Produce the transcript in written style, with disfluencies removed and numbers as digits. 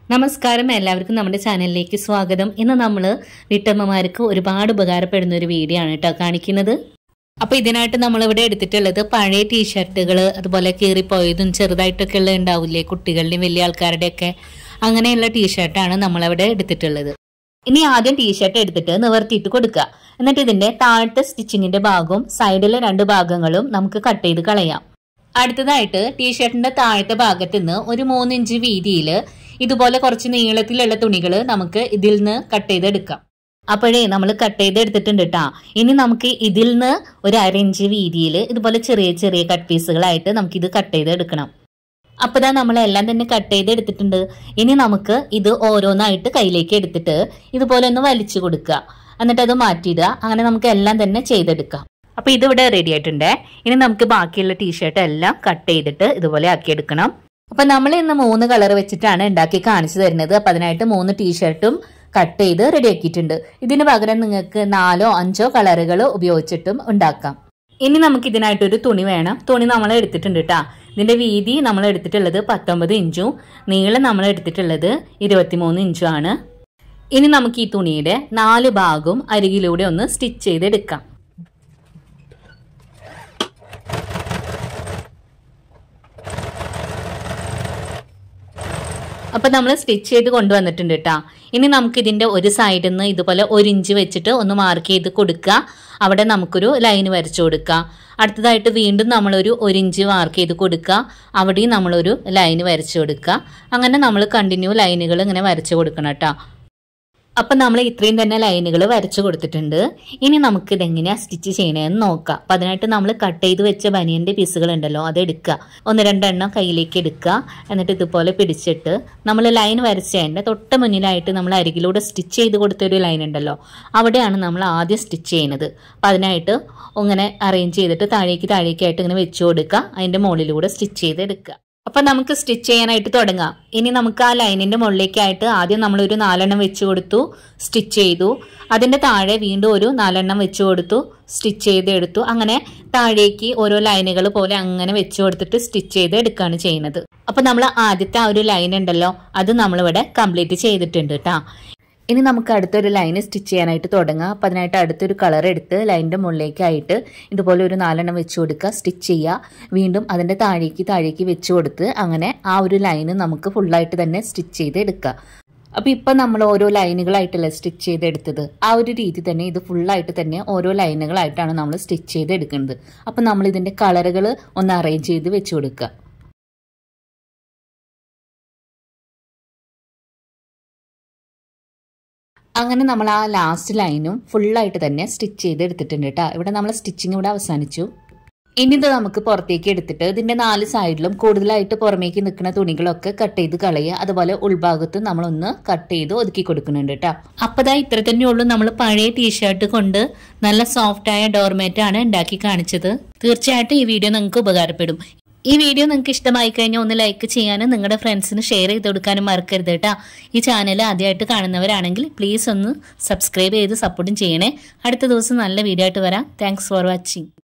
നമസ്കാരം എല്ലാവർക്കും നമ്മുടെ ചാനലിലേക്ക് സ്വാഗതം. ഇന്ന് നമ്മൾ വീട്ടമ്മമാർക്ക് ഒരുപാട് ഉപകാരപ്പെടുന്ന ഒരു വീഡിയോ ആണ് കേട്ടോ കാണിക്കുന്നത്. അപ്പോൾ ഇതിനായിട്ട് നമ്മൾ ഇവിടെ എടുത്തിട്ടുള്ളത് പഴയ ടീഷർട്ടുകൾ, അതുപോലെ കീറിപ്പോയതും ചെറുതായിട്ടൊക്കെ ഉള്ള ഉണ്ടാവില്ലേ കുട്ടികളുടെയും വലിയ ആൾക്കാരുടെയൊക്കെ, അങ്ങനെയുള്ള ടീഷർട്ടാണ് നമ്മളവിടെ എടുത്തിട്ടുള്ളത്. ഇനി ആദ്യം ടീഷർട്ട് എടുത്തിട്ട് നിവർത്തിയിട്ട് കൊടുക്കുക. എന്നിട്ട് ഇതിന്റെ താഴത്തെ സ്റ്റിച്ചിങ്ങിന്റെ ഭാഗവും സൈഡിലെ 2 ഭാഗങ്ങളും നമുക്ക് കട്ട് ചെയ്ത് കളയാം. അടുത്തതായിട്ട് ടീഷർട്ടിന്റെ താഴത്തെ ഭാഗത്ത് നിന്ന് ഒരു 3 ഇഞ്ച് വീതിയിൽ ഇതുപോലെ കുറച്ച് നീളത്തിലുള്ള തുണികൾ നമുക്ക് ഇതിൽ നിന്ന് കട്ട് ചെയ്തെടുക്കാം. അപ്പോഴേ നമ്മൾ കട്ട് ചെയ്തെടുത്തിട്ടുണ്ട് കേട്ടോ. ഇനി നമുക്ക് ഇതിൽ നിന്ന് ഒരു 1/2 ഇഞ്ച് വീതിയിൽ ഇതുപോലെ ചെറിയ ചെറിയ കട്ട് പീസുകളായിട്ട് നമുക്കിത് കട്ട് ചെയ്തെടുക്കണം. അപ്പോൾ ഇതാ നമ്മളെല്ലാം തന്നെ കട്ട് ചെയ്തെടുത്തിട്ടുണ്ട്. ഇനി നമുക്ക് ഇത് ഓരോന്നായിട്ട് കയ്യിലേക്ക് എടുത്തിട്ട് ഇതുപോലെ ഒന്ന് വലിച്ചു കൊടുക്കുക. എന്നിട്ട് അത് മാറ്റിയിടുക. അങ്ങനെ നമുക്ക് എല്ലാം തന്നെ ചെയ്തെടുക്കാം. അപ്പോൾ ഇതിവിടെ റെഡി ആയിട്ടുണ്ട്. ഇനി നമുക്ക് ബാക്കിയുള്ള ടീഷർട്ട് എല്ലാം കട്ട് ചെയ്തിട്ട് ഇതുപോലെ ആക്കിയെടുക്കണം. അപ്പൊ നമ്മൾ ഇന്ന് 3 കളർ വെച്ചിട്ടാണ് ഉണ്ടാക്കി കാണിച്ചു തരുന്നത്. അപ്പൊ അതിനായിട്ട് 3 ടീഷർട്ടും കട്ട് ചെയ്ത് റെഡി ആക്കിയിട്ടുണ്ട്. ഇതിന് പകരം നിങ്ങൾക്ക് 4ഓ 5ഓ കളറുകൾ ഉപയോഗിച്ചിട്ടും ഉണ്ടാക്കാം. ഇനി നമുക്ക് ഇതിനായിട്ടൊരു തുണി വേണം. തുണി നമ്മൾ എടുത്തിട്ടുണ്ട് കേട്ടോ. ഇതിന്റെ വീതി നമ്മൾ എടുത്തിട്ടുള്ളത് 19 ഇഞ്ചും നീളം നമ്മൾ എടുത്തിട്ടുള്ളത് 23 ഇഞ്ചും ആണ്. ഇനി നമുക്ക് ഈ തുണിയുടെ 4 ഭാഗവും അരികിലൂടെ ഒന്ന് സ്റ്റിച്ച് ചെയ്തെടുക്കാം. അപ്പൊ നമ്മൾ സ്റ്റിച്ച് ചെയ്ത് കൊണ്ടുവന്നിട്ടുണ്ട് കേട്ടോ. ഇനി നമുക്ക് ഇതിന്റെ ഒരു സൈഡിൽ നിന്ന് ഇതുപോലെ 1 ഇഞ്ച് വെച്ചിട്ട് ഒന്ന് മാർക്ക് ചെയ്ത് കൊടുക്കുക. അവിടെ നമുക്കൊരു ലൈൻ വരച്ചു കൊടുക്കുക. അടുത്തതായിട്ട് വീണ്ടും നമ്മളൊരു 1 ഇഞ്ച് മാർക്ക് ചെയ്ത് കൊടുക്കുക. അവിടെയും നമ്മളൊരു ലൈൻ വരച്ചു കൊടുക്കുക. അങ്ങനെ നമ്മൾ കണ്ടിന്യൂ ലൈനുകൾ ഇങ്ങനെ വരച്ചു കൊടുക്കണം കേട്ടോ. അപ്പം നമ്മൾ ഇത്രയും തന്നെ ലൈനുകൾ വരച്ചു കൊടുത്തിട്ടുണ്ട്. ഇനി നമുക്ക് ഇതെങ്ങനെയാണ് സ്റ്റിച്ച് ചെയ്യണമെന്ന് നോക്കാം. അപ്പം അതിനായിട്ട് നമ്മൾ കട്ട് ചെയ്ത് വെച്ച ബനിയൻ്റെ പീസുകൾ ഉണ്ടല്ലോ, അതെടുക്കുക. 1-2 എണ്ണം കയ്യിലേക്ക് എടുക്കുക. എന്നിട്ട് ഇതുപോലെ പിടിച്ചിട്ട് നമ്മൾ ലൈൻ വരച്ചതിൻ്റെ തൊട്ട് മുന്നിലായിട്ട് നമ്മൾ അരികിലൂടെ സ്റ്റിച്ച് ചെയ്ത് കൊടുത്തൊരു ലൈൻ ഉണ്ടല്ലോ, അവിടെയാണ് നമ്മൾ ആദ്യം സ്റ്റിച്ച് ചെയ്യുന്നത്. അപ്പം അതിനായിട്ട് ഇങ്ങനെ അറേഞ്ച് ചെയ്തിട്ട് താഴേക്കായിട്ട് ഇങ്ങനെ വെച്ചു കൊടുക്കുക. അതിൻ്റെ മുകളിലൂടെ സ്റ്റിച്ച് ചെയ്തെടുക്കുക. അപ്പൊ നമുക്ക് സ്റ്റിച്ച് ചെയ്യാനായിട്ട് തുടങ്ങാം. ഇനി നമുക്ക് ആ ലൈനിന്റെ മുകളിലേക്കായിട്ട് ആദ്യം നമ്മളൊരു 4 എണ്ണം വെച്ചു കൊടുത്തു, സ്റ്റിച്ച് ചെയ്തു. അതിന്റെ താഴെ വീണ്ടും ഒരു 4 എണ്ണം വെച്ചു കൊടുത്തു, സ്റ്റിച്ച് ചെയ്തെടുത്തു. അങ്ങനെ താഴേക്ക് ഓരോ ലൈനുകൾ പോലെ അങ്ങനെ വെച്ചു കൊടുത്തിട്ട് സ്റ്റിച്ച് ചെയ്ത് എടുക്കുകയാണ് ചെയ്യുന്നത്. അപ്പൊ നമ്മൾ ആദ്യത്തെ ആ ഒരു ലൈൻ ഉണ്ടല്ലോ, അത് നമ്മളിവിടെ കംപ്ലീറ്റ് ചെയ്തിട്ടുണ്ട് കേട്ടോ. ഇനി നമുക്ക് അടുത്തൊരു ലൈന് സ്റ്റിച്ച് ചെയ്യാനായിട്ട് തുടങ്ങാം. അപ്പം അതിനായിട്ട് അടുത്തൊരു കളർ എടുത്ത് ലൈനിൻ്റെ മുകളിലേക്കായിട്ട് ഇതുപോലെ ഒരു 4 എണ്ണം വെച്ച് കൊടുക്കുക, സ്റ്റിച്ച് ചെയ്യുക. വീണ്ടും അതിൻ്റെ താഴേക്ക് വെച്ച് കൊടുത്ത് അങ്ങനെ ആ ഒരു ലൈന് നമുക്ക് ഫുള്ളായിട്ട് തന്നെ സ്റ്റിച്ച് ചെയ്ത് എടുക്കുക. അപ്പോൾ ഇപ്പം നമ്മൾ ഓരോ ലൈനുകളായിട്ടല്ലേ സ്റ്റിച്ച് ചെയ്തെടുത്തത്, ആ ഒരു രീതി തന്നെ ഇത് ഫുള്ളായിട്ട് തന്നെ ഓരോ ലൈനുകളായിട്ടാണ് നമ്മൾ സ്റ്റിച്ച് ചെയ്തെടുക്കുന്നത്. അപ്പം നമ്മൾ ഇതിൻ്റെ കളറുകൾ ഒന്ന് അറേഞ്ച് ചെയ്ത് വെച്ച് കൊടുക്കുക. അങ്ങനെ നമ്മൾ ആ ലാസ്റ്റ് ലൈനും ഫുള്ളായിട്ട് തന്നെ സ്റ്റിച്ച് ചെയ്ത് എടുത്തിട്ടുണ്ട് കേട്ടോ. ഇവിടെ നമ്മൾ സ്റ്റിച്ചിങ് ഇവിടെ അവസാനിച്ചു. ഇനി ഇത് നമുക്ക് പുറത്തേക്ക് എടുത്തിട്ട് ഇതിന്റെ 4 സൈഡിലും കൂടുതലായിട്ട് പുറമേക്ക് നിൽക്കുന്ന തുണികളൊക്കെ കട്ട് ചെയ്ത് കളയുക. അതുപോലെ ഉൾഭാഗത്ത് നമ്മളൊന്ന് കട്ട് ചെയ്ത് ഒതുക്കി കൊടുക്കുന്നുണ്ട് കേട്ടോ. അപ്പതാ ഇത്ര തന്നെ ഉള്ളൂ. നമ്മൾ പഴയ ടീഷർട്ട് കൊണ്ട് നല്ല സോഫ്റ്റായ ഡോർമാറ്റ് ആണ് ഉണ്ടാക്കി കാണിച്ചത്. തീർച്ചയായിട്ടും ഈ വീഡിയോ നിങ്ങൾക്ക് ഉപകാരപ്പെടും. ഈ വീഡിയോ നിങ്ങൾക്ക് ഇഷ്ടമായി കഴിഞ്ഞാൽ ഒന്ന് ലൈക്ക് ചെയ്യാനും നിങ്ങളുടെ ഫ്രണ്ട്സിന് ഷെയർ ചെയ്ത് കൊടുക്കാനും മറക്കരുത് കേട്ടോ. ഈ ചാനൽ ആദ്യമായിട്ട് കാണുന്നവരാണെങ്കിൽ പ്ലീസ് ഒന്ന് സബ്സ്ക്രൈബ് ചെയ്ത് സപ്പോർട്ടും ചെയ്യണേ. അടുത്ത ദിവസം നല്ല വീഡിയോ ആയിട്ട് വരാം. Thanks for watching.